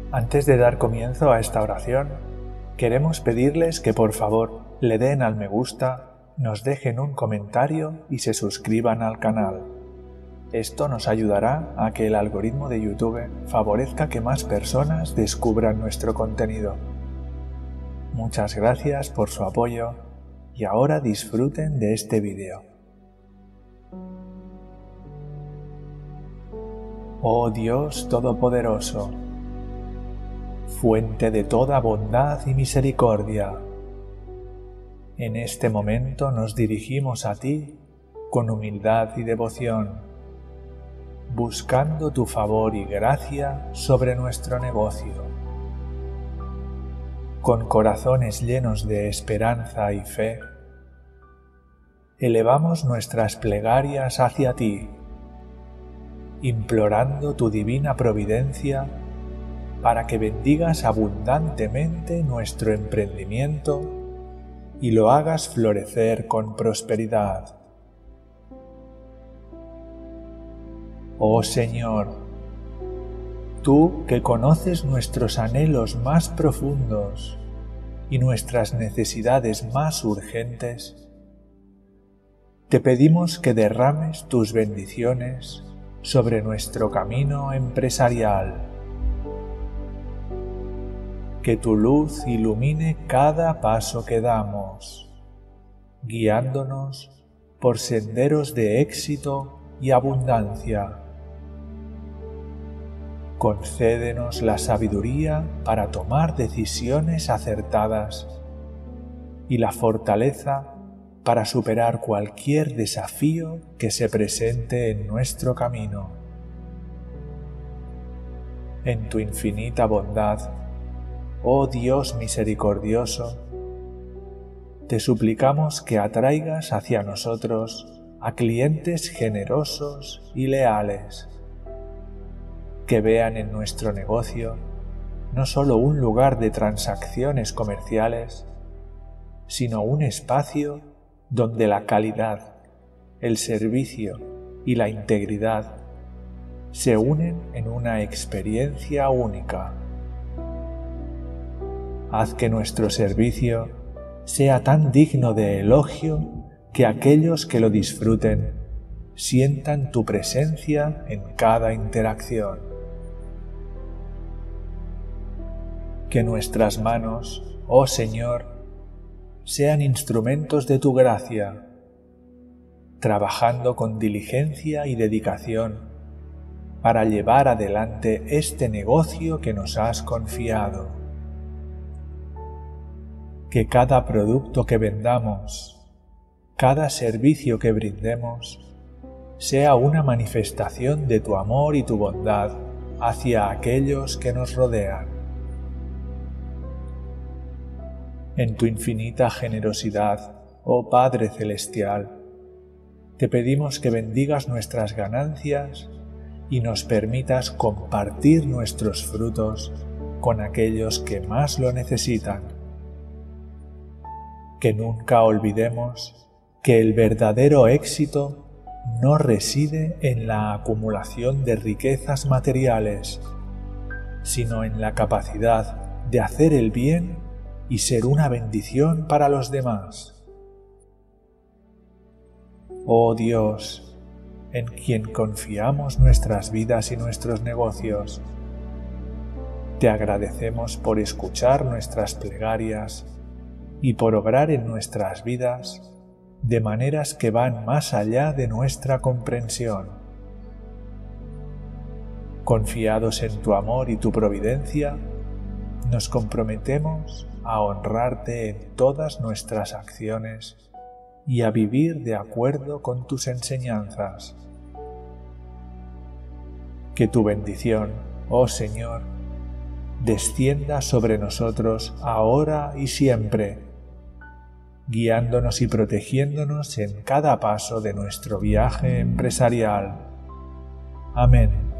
Antes de dar comienzo a esta oración, queremos pedirles que por favor le den al me gusta, nos dejen un comentario y se suscriban al canal. Esto nos ayudará a que el algoritmo de YouTube favorezca que más personas descubran nuestro contenido. Muchas gracias por su apoyo y ahora disfruten de este vídeo. Oh Dios Todopoderoso, fuente de toda bondad y misericordia, en este momento nos dirigimos a ti con humildad y devoción, buscando tu favor y gracia sobre nuestro negocio. Con corazones llenos de esperanza y fe, elevamos nuestras plegarias hacia ti, implorando tu divina providencia para que bendigas abundantemente nuestro emprendimiento y lo hagas florecer con prosperidad. Oh Señor, tú que conoces nuestros anhelos más profundos y nuestras necesidades más urgentes, te pedimos que derrames tus bendiciones sobre nuestro camino empresarial. Que tu luz ilumine cada paso que damos, guiándonos por senderos de éxito y abundancia. Concédenos la sabiduría para tomar decisiones acertadas y la fortaleza para superar cualquier desafío que se presente en nuestro camino. En tu infinita bondad, oh Dios misericordioso, te suplicamos que atraigas hacia nosotros a clientes generosos y leales, que vean en nuestro negocio no solo un lugar de transacciones comerciales, sino un espacio donde la calidad, el servicio y la integridad se unen en una experiencia única. Haz que nuestro servicio sea tan digno de elogio que aquellos que lo disfruten sientan tu presencia en cada interacción. Que nuestras manos, oh Señor, sean instrumentos de tu gracia, trabajando con diligencia y dedicación para llevar adelante este negocio que nos has confiado. Que cada producto que vendamos, cada servicio que brindemos, sea una manifestación de tu amor y tu bondad hacia aquellos que nos rodean. En tu infinita generosidad, oh Padre Celestial, te pedimos que bendigas nuestras ganancias y nos permitas compartir nuestros frutos con aquellos que más lo necesitan. Que nunca olvidemos que el verdadero éxito no reside en la acumulación de riquezas materiales, sino en la capacidad de hacer el bien y ser una bendición para los demás. Oh Dios, en quien confiamos nuestras vidas y nuestros negocios, te agradecemos por escuchar nuestras plegarias y por obrar en nuestras vidas de maneras que van más allá de nuestra comprensión. Confiados en tu amor y tu providencia, nos comprometemos a honrarte en todas nuestras acciones y a vivir de acuerdo con tus enseñanzas. Que tu bendición, oh Señor, descienda sobre nosotros ahora y siempre, guiándonos y protegiéndonos en cada paso de nuestro viaje empresarial. Amén.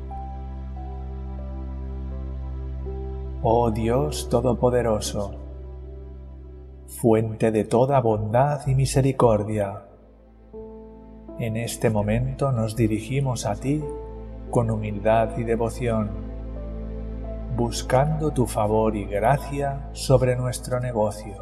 Oh Dios Todopoderoso, fuente de toda bondad y misericordia, en este momento nos dirigimos a ti con humildad y devoción, buscando tu favor y gracia sobre nuestro negocio.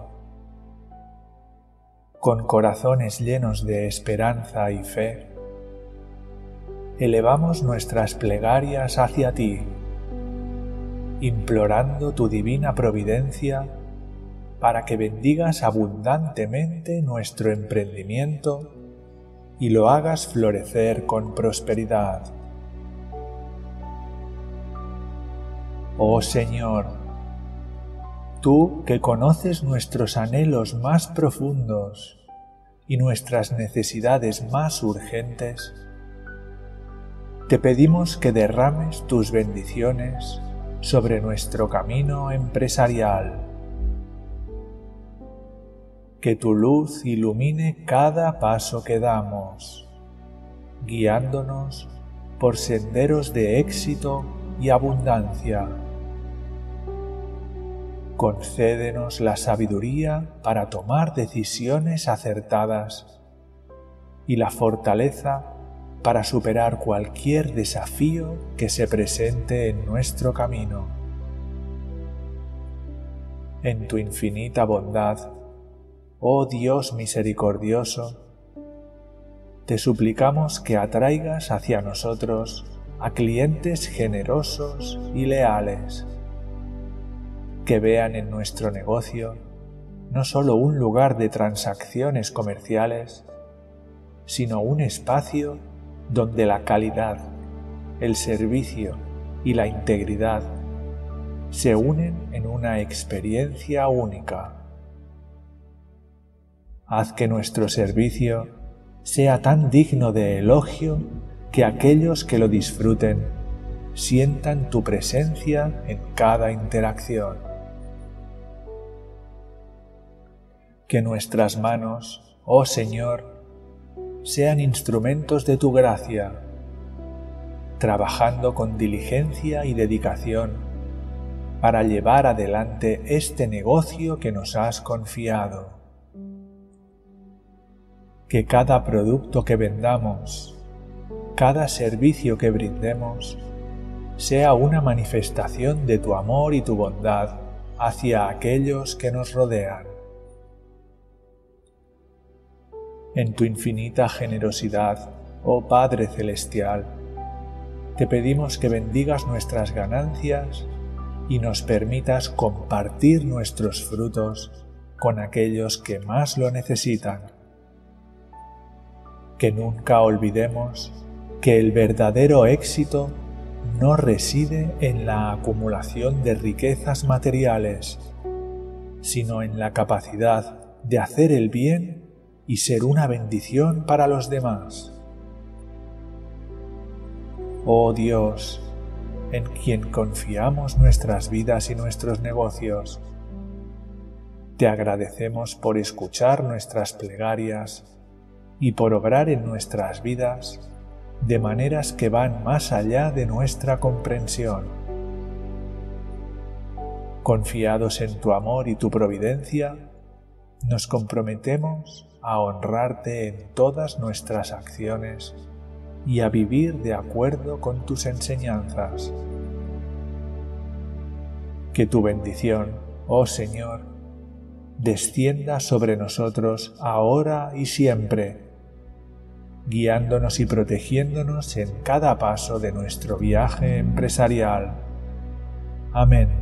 Con corazones llenos de esperanza y fe, elevamos nuestras plegarias hacia ti, implorando tu divina providencia para que bendigas abundantemente nuestro emprendimiento y lo hagas florecer con prosperidad. Oh Señor, tú que conoces nuestros anhelos más profundos y nuestras necesidades más urgentes, te pedimos que derrames tus bendiciones sobre nuestro camino empresarial. Que tu luz ilumine cada paso que damos, guiándonos por senderos de éxito y abundancia. Concédenos la sabiduría para tomar decisiones acertadas y la fortaleza para superar cualquier desafío que se presente en nuestro camino. En tu infinita bondad, oh Dios misericordioso, te suplicamos que atraigas hacia nosotros a clientes generosos y leales, que vean en nuestro negocio no solo un lugar de transacciones comerciales, sino un espacio donde la calidad, el servicio y la integridad se unen en una experiencia única. Haz que nuestro servicio sea tan digno de elogio que aquellos que lo disfruten sientan tu presencia en cada interacción. Que nuestras manos, oh Señor, sean instrumentos de tu gracia, trabajando con diligencia y dedicación para llevar adelante este negocio que nos has confiado. Que cada producto que vendamos, cada servicio que brindemos, sea una manifestación de tu amor y tu bondad hacia aquellos que nos rodean. En tu infinita generosidad, oh Padre Celestial, te pedimos que bendigas nuestras ganancias y nos permitas compartir nuestros frutos con aquellos que más lo necesitan. Que nunca olvidemos que el verdadero éxito no reside en la acumulación de riquezas materiales, sino en la capacidad de hacer el bien y ser una bendición para los demás. Oh Dios, en quien confiamos nuestras vidas y nuestros negocios, te agradecemos por escuchar nuestras plegarias y por obrar en nuestras vidas de maneras que van más allá de nuestra comprensión. Confiados en tu amor y tu providencia, nos comprometemos a honrarte en todas nuestras acciones y a vivir de acuerdo con tus enseñanzas. Que tu bendición, oh Señor, descienda sobre nosotros ahora y siempre, guiándonos y protegiéndonos en cada paso de nuestro viaje empresarial. Amén.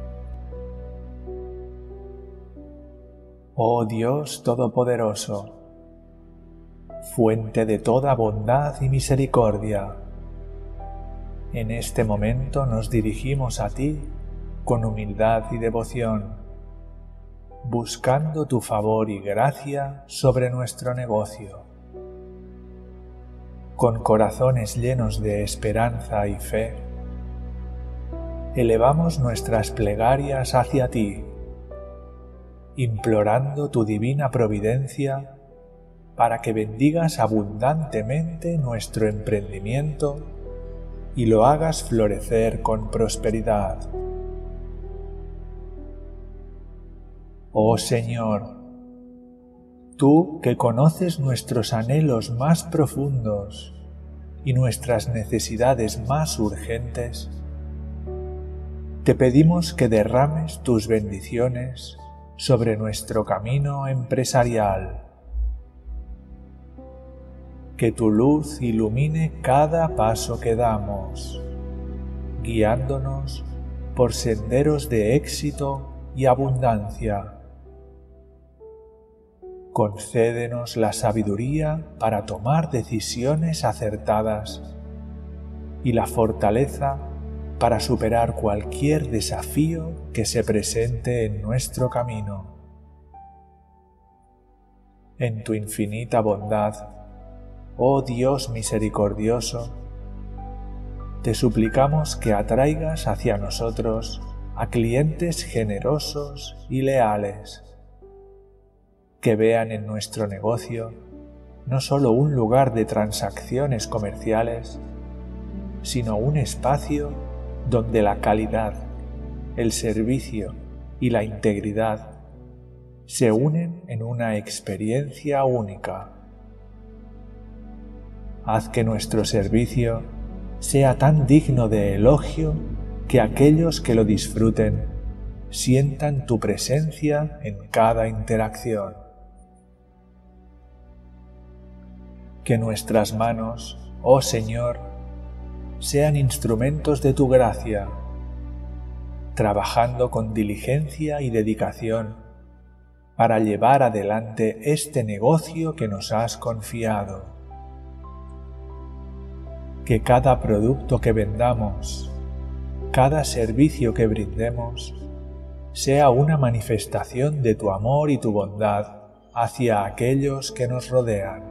Oh Dios Todopoderoso, fuente de toda bondad y misericordia, en este momento nos dirigimos a ti con humildad y devoción, buscando tu favor y gracia sobre nuestro negocio. Con corazones llenos de esperanza y fe, elevamos nuestras plegarias hacia ti, implorando tu divina providencia para que bendigas abundantemente nuestro emprendimiento y lo hagas florecer con prosperidad. Oh Señor, tú que conoces nuestros anhelos más profundos y nuestras necesidades más urgentes, te pedimos que derrames tus bendiciones sobre nuestro camino empresarial. Que tu luz ilumine cada paso que damos, guiándonos por senderos de éxito y abundancia. Concédenos la sabiduría para tomar decisiones acertadas y la fortaleza para superar cualquier desafío que se presente en nuestro camino. En tu infinita bondad, oh Dios misericordioso, te suplicamos que atraigas hacia nosotros a clientes generosos y leales, que vean en nuestro negocio no solo un lugar de transacciones comerciales, sino un espacio donde la calidad, el servicio y la integridad se unen en una experiencia única. Haz que nuestro servicio sea tan digno de elogio que aquellos que lo disfruten sientan tu presencia en cada interacción. Que nuestras manos, oh Señor, sean instrumentos de tu gracia, trabajando con diligencia y dedicación para llevar adelante este negocio que nos has confiado. Que cada producto que vendamos, cada servicio que brindemos, sea una manifestación de tu amor y tu bondad hacia aquellos que nos rodean.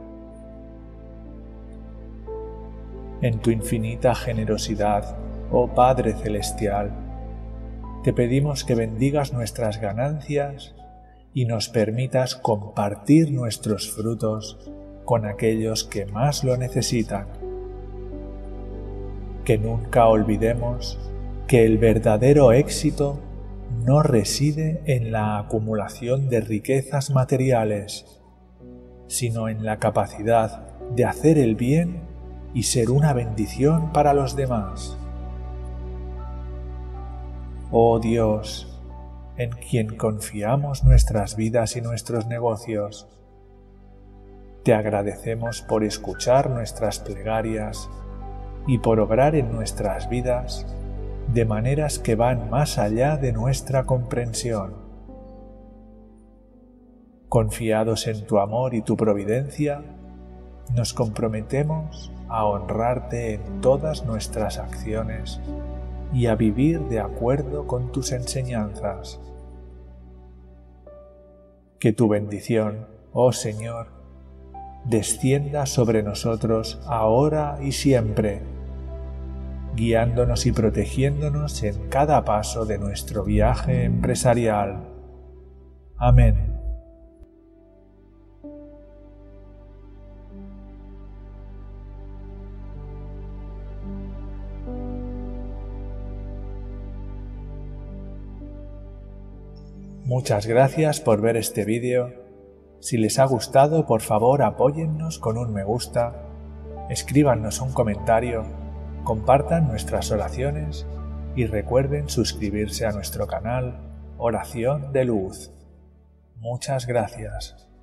En tu infinita generosidad, oh Padre Celestial, te pedimos que bendigas nuestras ganancias y nos permitas compartir nuestros frutos con aquellos que más lo necesitan. Que nunca olvidemos que el verdadero éxito no reside en la acumulación de riquezas materiales, sino en la capacidad de hacer el bien y ser una bendición para los demás. Oh Dios, en quien confiamos nuestras vidas y nuestros negocios, te agradecemos por escuchar nuestras plegarias y por obrar en nuestras vidas de maneras que van más allá de nuestra comprensión. Confiados en tu amor y tu providencia, nos comprometemos a honrarte en todas nuestras acciones y a vivir de acuerdo con tus enseñanzas. Que tu bendición, oh Señor, descienda sobre nosotros ahora y siempre, guiándonos y protegiéndonos en cada paso de nuestro viaje empresarial. Amén. Muchas gracias por ver este vídeo. Si les ha gustado, por favor apóyennos con un me gusta, escríbanos un comentario, compartan nuestras oraciones y recuerden suscribirse a nuestro canal Oración de Luz. Muchas gracias.